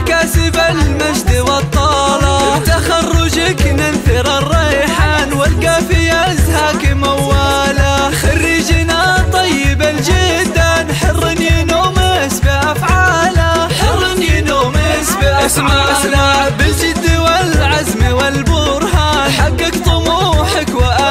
كاسب المجد والطالة، بتخرجك ننثر الريحان والقافي أزهاك موالة. خريجنا طيب الجدان حر ينومس بأفعاله، حر ينومس بأفعاله. اسمع بالجد والعزم والبرهان حقق طموحك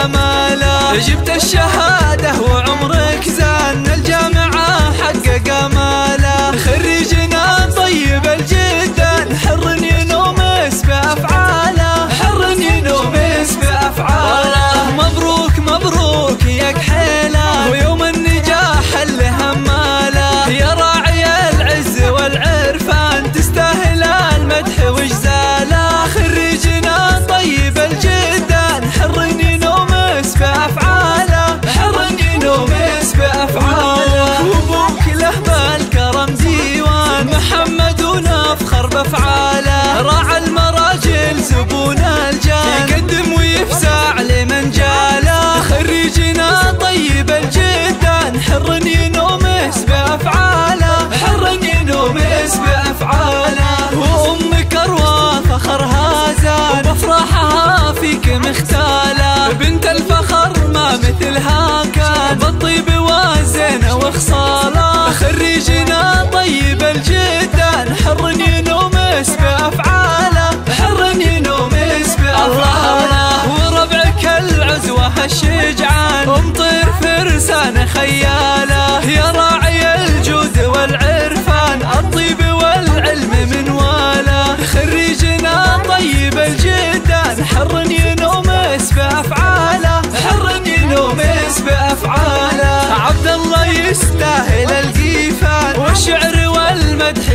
وآماله. جبت الشهادة وعمرك زان الجامعة حقق آماله. خريجنا طيب الجدان حر ينومس بأفعاله، حر ينومس بأفعاله. مبروك مبروك يا كحيله ويوم النجاح اللي هماله. يا راعي العز والعرفان تستاهل المدح وجزاله. خريجنا طيب الجدان حر ينومس بأفعاله، حر ينومس بأفعاله. وابوك له بالكرم ديوان محمد ونفخر بأفعاله. راعى المراجل زبون الجال يقدم ويفزع لمن جاله. خريجنا طيب الجدان حر ينومس بأفعاله، حر ينومس بأفعاله. وأمك أروى فخرها زان وبأفراحها فيك مختالة. بنت الفخر ما مثلها كان بالطيب والزينة وخصاله. خريجنا طيب الجدان حر ينومس بأفعاله، حر ينومس بأفعاله. وربعك العزوة الشجعان ومطير فرسان خياله. يا راعي الجود والعرفان الطيب والعلم من واله. خريجنا طيب الجدان حر ينومس بأفعاله، حر ينومس بأفعاله. عبد الله يستاهل القيفان والشعر والمدح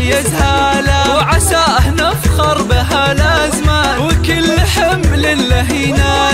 يزهاله. وعساه نفخر بها الأزمان وكل حمل له ينال.